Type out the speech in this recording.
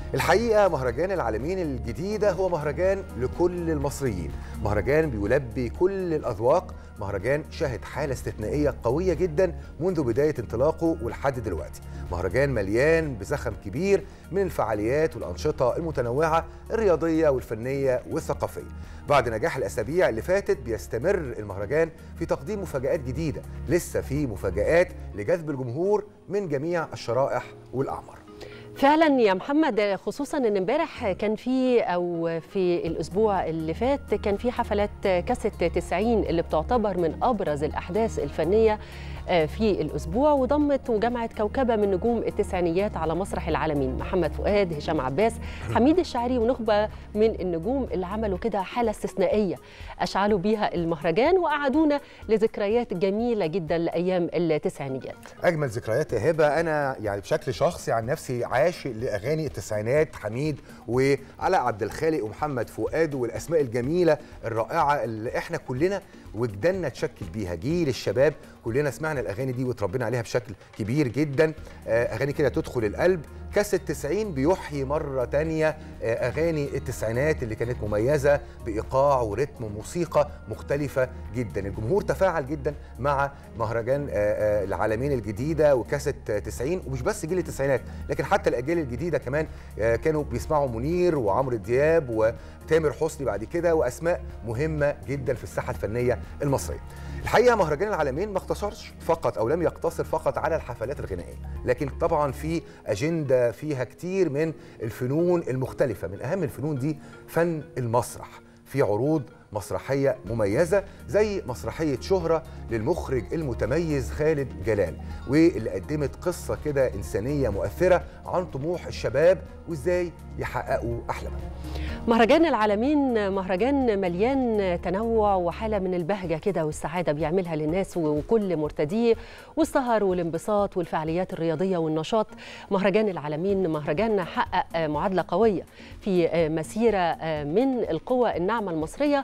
الحقيقة مهرجان العالمين الجديدة هو مهرجان لكل المصريين، مهرجان بيلبي كل الأذواق، مهرجان شهد حالة استثنائية قوية جدا منذ بداية انطلاقه ولحد دلوقتي، مهرجان مليان بزخم كبير من الفعاليات والأنشطة المتنوعة الرياضية والفنية والثقافية. بعد نجاح الأسابيع اللي فاتت بيستمر المهرجان في تقديم مفاجآت جديدة، لسه في مفاجآت لجذب الجمهور من جميع الشرائح والأعمار. فعلا يا محمد، خصوصا ان امبارح كان في في الاسبوع اللي فات كان في حفلات كاسة 90 اللي بتعتبر من ابرز الاحداث الفنيه في الاسبوع، وضمت وجمعت كوكبه من نجوم التسعينيات على مسرح العالمين، محمد فؤاد، هشام عباس، حميد الشاعري، ونخبه من النجوم اللي عملوا كده حاله استثنائيه اشعلوا بيها المهرجان وقعدونا لذكريات جميله جدا لايام التسعينيات. اجمل ذكريات يا هبه، انا يعني بشكل شخصي عن نفسي عاشق لاغاني التسعينات، حميد وعلاء عبد الخالق ومحمد فؤاد والاسماء الجميله الرائعه اللي احنا كلنا وجداننا تشكل بيها، جيل الشباب كلنا سمعنا الاغاني دي وتربينا عليها بشكل كبير جدا. اغاني كده تدخل القلب. كاس ال90 بيحيي مره تانية اغاني التسعينات اللي كانت مميزه بايقاع ورتم وموسيقى مختلفه جدا. الجمهور تفاعل جدا مع مهرجان العالمين الجديده وكاس ال90، ومش بس جيل التسعينات لكن حتى الاجيال الجديده كمان كانوا بيسمعوا منير وعمرو دياب وتامر حسني بعد كده، واسماء مهمه جدا في الساحه الفنيه المصريه. الحقيقه مهرجان العالمين ما اقتصرش فقط او لم يقتصر فقط على الحفلات الغنائيه، لكن طبعا في اجنده فيها كتير من الفنون المختلفه. من اهم الفنون دي فن المسرح، في عروض مسرحيه مميزه زي مسرحيه شهره للمخرج المتميز خالد جلال، واللي قدمت قصه كده انسانيه مؤثره عن طموح الشباب وازاي يحققوا احلامهم. مهرجان العالمين مهرجان مليان تنوع وحاله من البهجه كده والسعاده بيعملها للناس وكل مرتديه، والسهر والانبساط والفعاليات الرياضيه والنشاط. مهرجان العالمين مهرجان حقق معادله قويه في مسيره من القوى الناعمه المصريه